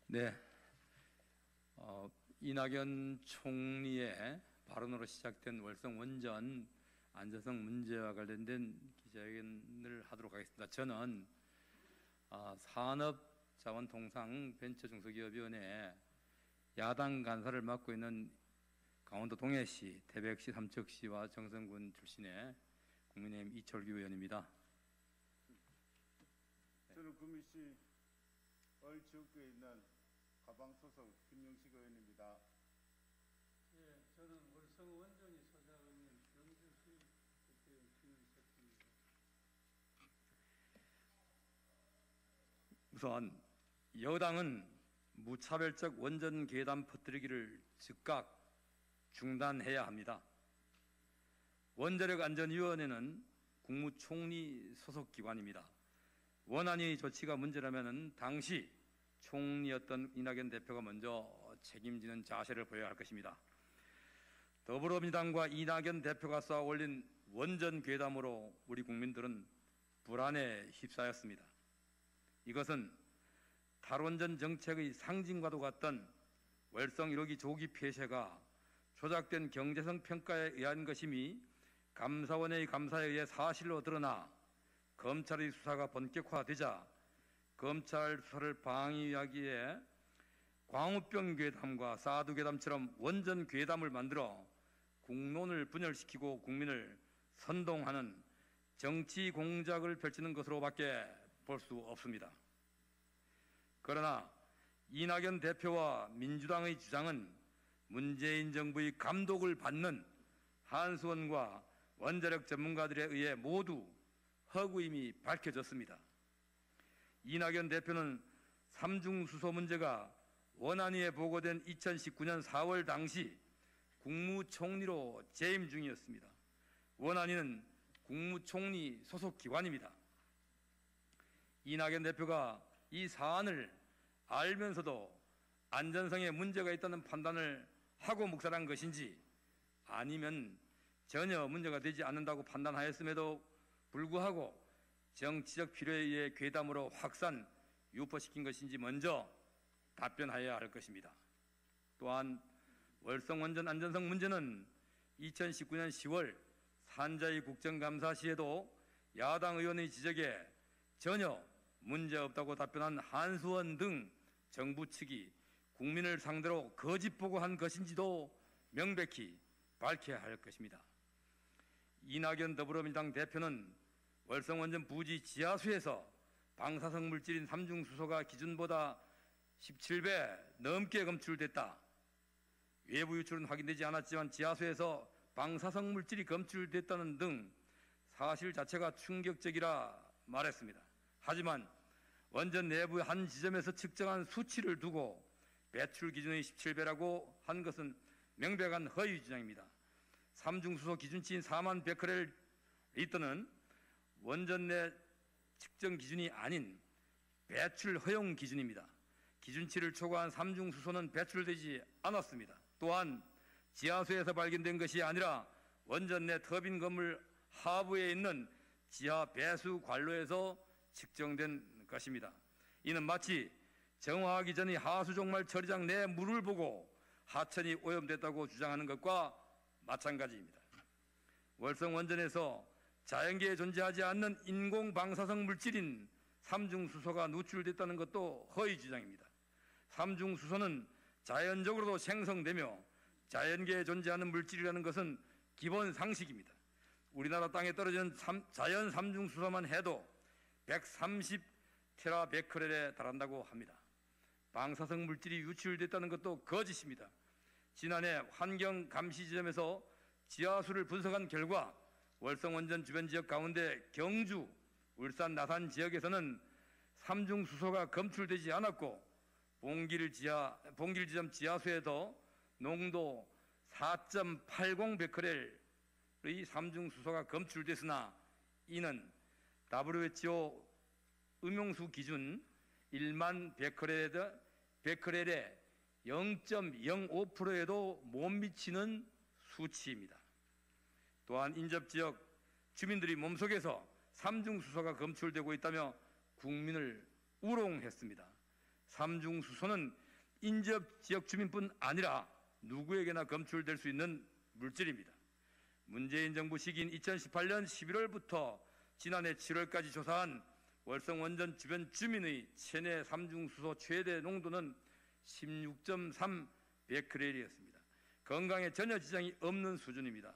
네, 이낙연 총리의 발언으로 시작된 월성 원전 안전성 문제와 관련된 기자회견을 하도록 하겠습니다. 저는 산업자원통상벤처중소기업위원회 야당 간사를 맡고 있는 강원도 동해시, 태백시, 삼척시와 정선군 출신의 국민의힘 이철규 의원입니다. 저는 구미시 얼지역구에 있는 가방 소속 김용식 의원입니다. 예, 저는 월성 원전이 소재하고 있는 경주시 국회의원 김용석입니다. 우선 여당은 무차별적 원전 괴담 퍼뜨리기를 즉각 중단해야 합니다. 원자력안전위원회는 국무총리 소속 기관입니다. 원안위 조치가 문제라면 당시 총리였던 이낙연 대표가 먼저 책임지는 자세를 보여야 할 것입니다. 더불어민주당과 이낙연 대표가 쌓아 올린 원전 괴담으로 우리 국민들은 불안에 휩싸였습니다. 이것은 탈원전 정책의 상징과도 같던 월성 1호기 조기 폐쇄가 조작된 경제성 평가에 의한 것임이 감사원의 감사에 의해 사실로 드러나 검찰의 수사가 본격화되자 검찰 수사를 방해하기 위해 광우병 괴담과 사두 괴담처럼 원전 괴담을 만들어 국론을 분열시키고 국민을 선동하는 정치 공작을 펼치는 것으로밖에 볼 수 없습니다. 그러나 이낙연 대표와 민주당의 주장은 문재인 정부의 감독을 받는 한수원과 원자력 전문가들에 의해 모두 허구임이 밝혀졌습니다. 이낙연 대표는 삼중수소 문제가 원안위에 보고된 2019년 4월 당시 국무총리로 재임 중이었습니다. 원안위는 국무총리 소속 기관입니다. 이낙연 대표가 이 사안을 알면서도 안전성에 문제가 있다는 판단을 하고 묵살한 것인지 아니면 전혀 문제가 되지 않는다고 판단하였음에도 불구하고 정치적 필요에 의해 괴담으로 확산, 유포시킨 것인지 먼저 답변하여야 할 것입니다. 또한 월성 원전 안전성 문제는 2019년 10월 산자위 국정감사 시에도 야당 의원의 지적에 전혀 문제없다고 답변한 한수원 등 정부 측이 국민을 상대로 거짓 보고한 것인지도 명백히 밝혀야 할 것입니다. 이낙연 더불어민주당 대표는 월성 원전 부지 지하수에서 방사성 물질인 삼중수소가 기준보다 17배 넘게 검출됐다. 외부 유출은 확인되지 않았지만 지하수에서 방사성 물질이 검출됐다는 등 사실 자체가 충격적이라 말했습니다. 하지만 원전 내부의 한 지점에서 측정한 수치를 두고 배출 기준의 17배라고 한 것은 명백한 허위 주장입니다. 삼중수소 기준치인 4만 베크렐 리터는 원전 내 측정 기준이 아닌 배출 허용 기준입니다. 기준치를 초과한 삼중수소는 배출되지 않았습니다. 또한 지하수에서 발견된 것이 아니라 원전 내 터빈 건물 하부에 있는 지하 배수 관로에서 측정된 것입니다. 이는 마치 정화하기 전의 하수 종말 처리장 내 물을 보고 하천이 오염됐다고 주장하는 것과 마찬가지입니다. 월성 원전에서 자연계에 존재하지 않는 인공 방사성 물질인 삼중수소가 누출됐다는 것도 허위 주장입니다. 삼중수소는 자연적으로도 생성되며 자연계에 존재하는 물질이라는 것은 기본 상식입니다. 우리나라 땅에 떨어지는 자연 삼중수소만 해도 130테라베크렐에 달한다고 합니다. 방사성 물질이 유출됐다는 것도 거짓입니다. 지난해 환경감시지점에서 지하수를 분석한 결과 월성 원전 주변 지역 가운데 경주, 울산, 나산 지역에서는 삼중수소가 검출되지 않았고 봉길지점 지하수에도 농도 4.80 베크렐의 삼중수소가 검출됐으나 이는 WHO 음용수 기준 1만 베크렐의 0.05%에도 못 미치는 수치입니다. 또한 인접지역 주민들이 몸속에서 삼중수소가 검출되고 있다며 국민을 우롱했습니다. 삼중수소는 인접 지역 주민뿐 아니라 누구에게나 검출될 수 있는 물질입니다. 문재인 정부 시기인 2018년 11월부터 지난해 7월까지 조사한 월성 원전 주변 주민의 체내 삼중수소 최대 농도는 16.3 베크렐이었습니다. 건강에 전혀 지장이 없는 수준입니다.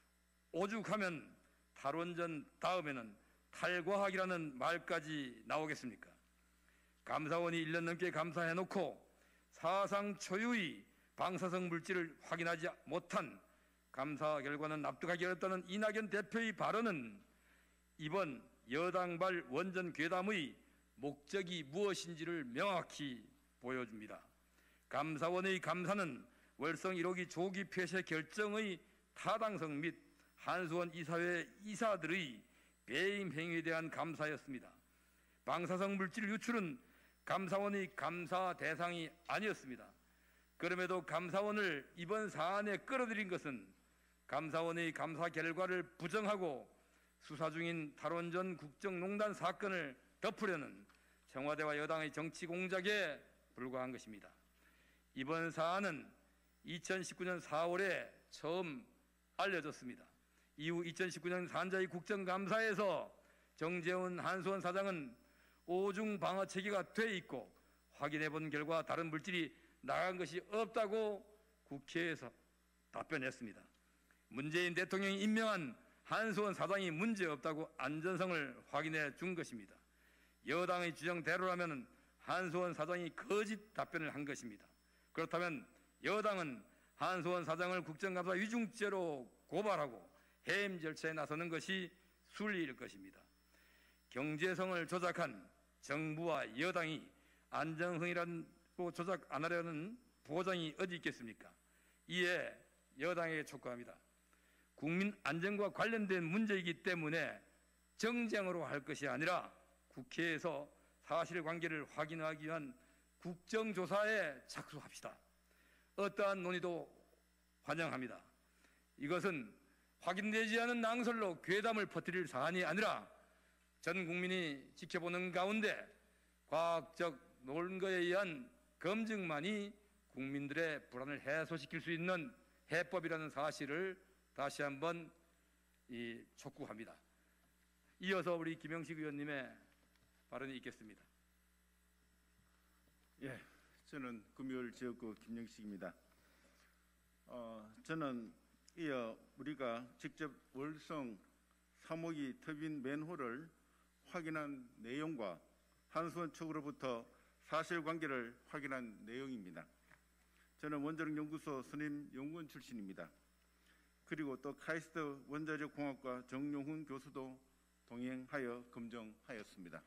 오죽하면 탈원전 다음에는 탈과학이라는 말까지 나오겠습니까? 감사원이 1년 넘게 감사해놓고 사상 초유의 방사성 물질을 확인하지 못한 감사 결과는 납득하기 어렵다는 이낙연 대표의 발언은 이번 여당발 원전 괴담의 목적이 무엇인지를 명확히 보여줍니다. 감사원의 감사는 월성 1호기 조기 폐쇄 결정의 타당성 및 한수원 이사회 이사들의 배임 행위에 대한 감사였습니다. 방사성 물질 유출은 감사원의 감사 대상이 아니었습니다. 그럼에도 감사원을 이번 사안에 끌어들인 것은 감사원의 감사 결과를 부정하고 수사 중인 탈원전 국정농단 사건을 덮으려는 청와대와 여당의 정치 공작에 불과한 것입니다. 이번 사안은 2019년 4월에 처음 알려졌습니다. 이후 2019년 산자위 국정감사에서 정재훈 한수원 사장은 오중 방어 체계가 돼 있고 확인해 본 결과 다른 물질이 나간 것이 없다고 국회에서 답변했습니다. 문재인 대통령이 임명한 한수원 사장이 문제없다고 안전성을 확인해 준 것입니다. 여당의 주장대로라면 한수원 사장이 거짓 답변을 한 것입니다. 그렇다면 여당은 한수원 사장을 국정감사 위중죄로 고발하고 해임 절차에 나서는 것이 순리일 것입니다. 경제성을 조작한 정부와 여당이 안전성이라고 조작 안 하려는 보장이 어디 있겠습니까? 이에 여당에게 촉구합니다. 국민 안전과 관련된 문제이기 때문에 정쟁으로 할 것이 아니라 국회에서 사실관계를 확인하기 위한 국정조사에 착수합시다. 어떠한 논의도 환영합니다. 이것은 확인되지 않은 낭설로 괴담을 퍼뜨릴 사안이 아니라 전 국민이 지켜보는 가운데 과학적 논거에 의한 검증만이 국민들의 불안을 해소시킬 수 있는 해법이라는 사실을 다시 한번 촉구합니다. 이어서 우리 김영식 의원님의 발언이 있겠습니다. 예, 저는 금요일 지역구 김영식입니다. 저는 이어 우리가 직접 월성 3호기 터빈 맨홀을 확인한 내용과 한수원 측으로부터 사실관계를 확인한 내용입니다. 저는 원자력연구소 선임 연구원 출신입니다. 그리고 또 카이스트 원자력공학과 정용훈 교수도 동행하여 검증하였습니다.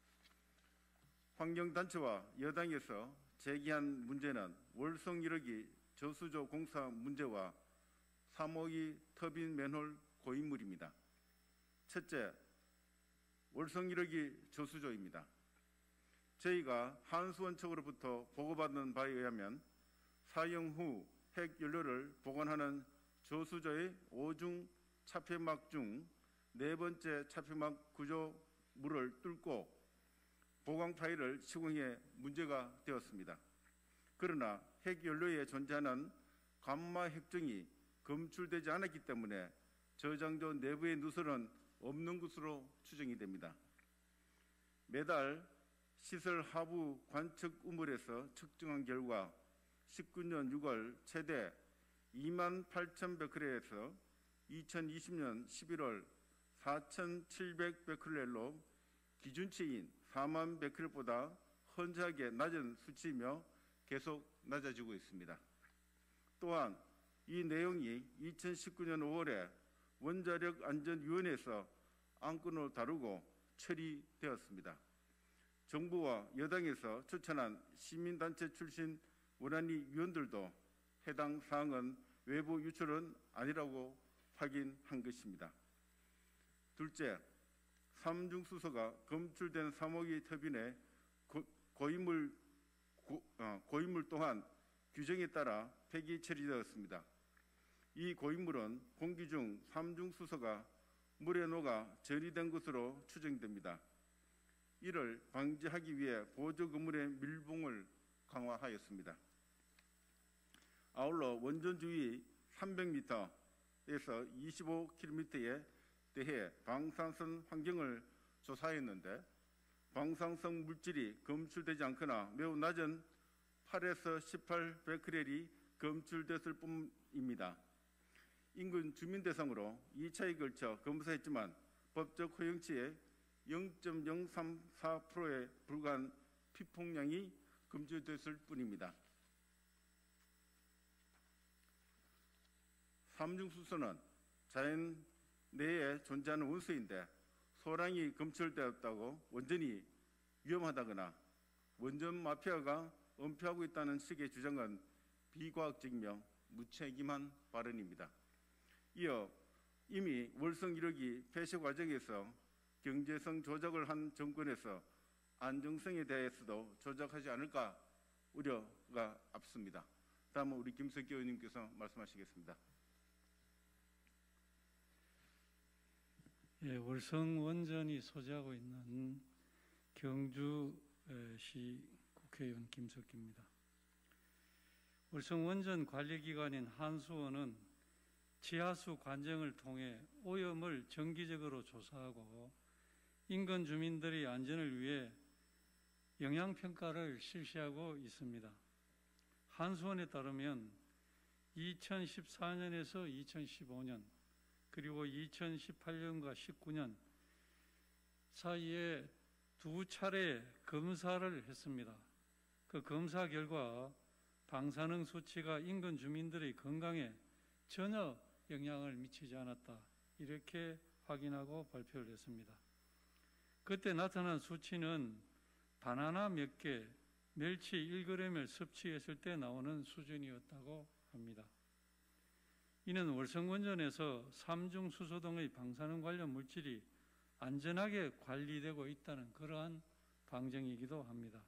환경단체와 여당에서 제기한 문제는 월성 1호기 저수조 공사 문제와 3호기 터빈 맨홀 고인물입니다. 첫째, 월성 1호기 저수조입니다. 저희가 한수원 측으로부터 보고받은 바에 의하면 사용 후 핵연료를 보관하는 저수조의 5중 차폐막 중 4번째 차폐막 구조물을 뚫고 보강 파일을 시공해 문제가 되었습니다. 그러나 핵연료에 존재하는 감마 핵종이 검출되지 않았기 때문에 저장소 내부의 누설은 없는 것으로 추정이 됩니다. 매달 시설 하부 관측 우물에서 측정한 결과 19년 6월 최대 28,000베크렐에서 2020년 11월 4,700베크렐로 기준치인 4만 베크렐보다 현저하게 낮은 수치이며 계속 낮아지고 있습니다. 또한 이 내용이 2019년 5월에 원자력안전위원회에서 안건으로 다루고 처리되었습니다. 정부와 여당에서 추천한 시민단체 출신 원안위 위원들도 해당 사항은 외부 유출은 아니라고 확인한 것입니다. 둘째, 삼중수소가 검출된 3호기 터빈의 고인물 또한 규정에 따라 폐기 처리되었습니다. 이 고인물은 공기 중 삼중수소가 물에 녹아 절이된 것으로 추정됩니다. 이를 방지하기 위해 보조 건물의 밀봉을 강화하였습니다. 아울러 원전 주위 300m에서 25km에 대해 방사선 환경을 조사했는데 방사성 물질이 검출되지 않거나 매우 낮은 8에서 18 베크렐이 검출됐을 뿐입니다. 인근 주민 대상으로 2차에 걸쳐 검사했지만 법적 허용치의 0.034%에 불과한 피폭량이 검출됐을 뿐입니다. 삼중수소는 자연 내에 존재하는 원소인데 소량이 검출되었다고 원전이 위험하다거나 원전 마피아가 은폐하고 있다는 식의 주장은 비과학적이며 무책임한 발언입니다. 이어 이미 월성 1호기 폐쇄 과정에서 경제성 조작을 한 정권에서 안정성에 대해서도 조작하지 않을까 우려가 앞섭니다. 다음은 우리 김석기 의원님께서 말씀하시겠습니다. 예, 월성 원전이 소재하고 있는 경주시 국회의원 김석기입니다. 월성 원전 관리기관인 한수원은 지하수 관정을 통해 오염을 정기적으로 조사하고 인근 주민들의 안전을 위해 영향평가를 실시하고 있습니다. 한수원에 따르면 2014년에서 2015년 그리고 2018년과 19년 사이에 두 차례 검사를 했습니다. 그 검사 결과 방사능 수치가 인근 주민들의 건강에 전혀 영향을 미치지 않았다. 이렇게 확인하고 발표를 했습니다. 그때 나타난 수치는 바나나 몇 개, 멸치 1g을 섭취했을 때 나오는 수준이었다고 합니다. 이는 월성원전에서 삼중수소 등의 방사능 관련 물질이 안전하게 관리되고 있다는 그러한 방증이기도 합니다.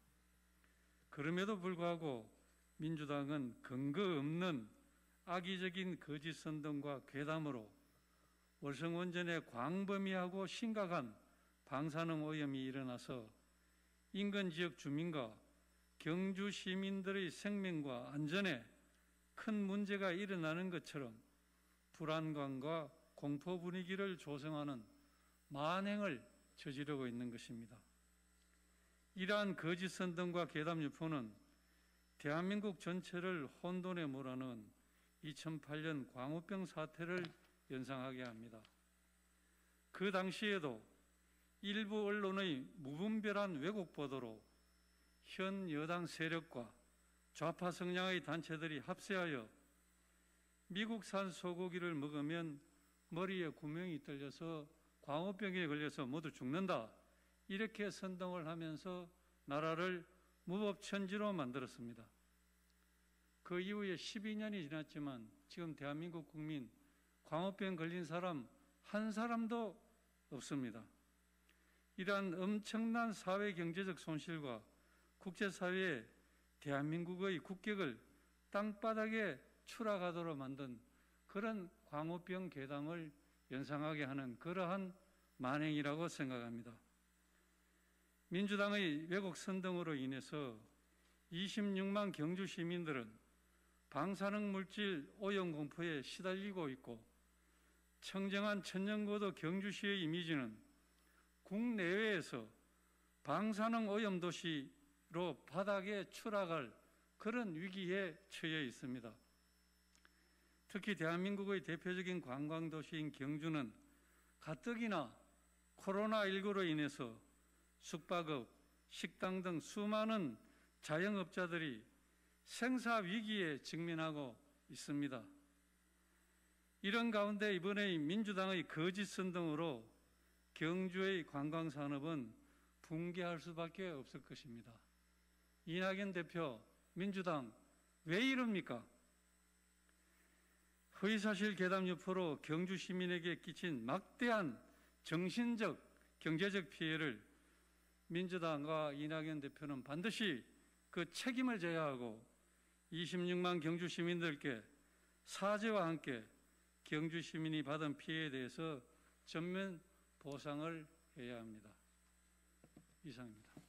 그럼에도 불구하고 민주당은 근거 없는 악의적인 거짓 선동과 괴담으로 월성원전에 광범위하고 심각한 방사능 오염이 일어나서 인근 지역 주민과 경주 시민들의 생명과 안전에 큰 문제가 일어나는 것처럼 불안감과 공포 분위기를 조성하는 만행을 저지르고 있는 것입니다. 이러한 거짓 선동과 괴담 유포는 대한민국 전체를 혼돈에 몰아넣은 2008년 광우병 사태를 연상하게 합니다. 그 당시에도 일부 언론의 무분별한 왜곡 보도로 현 여당 세력과 좌파 성향의 단체들이 합세하여 미국산 소고기를 먹으면 머리에 구멍이 뚫려서 광우병에 걸려서 모두 죽는다. 이렇게 선동을 하면서 나라를 무법천지로 만들었습니다. 그 이후에 12년이 지났지만 지금 대한민국 국민 광우병 걸린 사람 한 사람도 없습니다. 이러한 엄청난 사회 경제적 손실과 국제사회에 대한민국의 국격을 땅바닥에 추락하도록 만든 그런 광우병 괴담을 연상하게 하는 그러한 만행이라고 생각합니다. 민주당의 왜곡 선동으로 인해서 26만 경주 시민들은 방사능 물질 오염 공포에 시달리고 있고 청정한 천연고도 경주시의 이미지는 국내외에서 방사능 오염 도시로 바닥에 추락할 그런 위기에 처해 있습니다. 특히 대한민국의 대표적인 관광도시인 경주는 가뜩이나 코로나19로 인해서 숙박업, 식당 등 수많은 자영업자들이 생사 위기에 직면하고 있습니다. 이런 가운데 이번에 민주당의 거짓 선동으로 경주의 관광산업은 붕괴할 수밖에 없을 것입니다. 이낙연 대표, 민주당 왜 이럽니까? 허위사실 괴담 유포로 경주 시민에게 끼친 막대한 정신적, 경제적 피해를 민주당과 이낙연 대표는 반드시 그 책임을 져야 하고 26만 경주 시민들께 사죄와 함께 경주 시민이 받은 피해에 대해서 전면 보상을 해야 합니다. 이상입니다.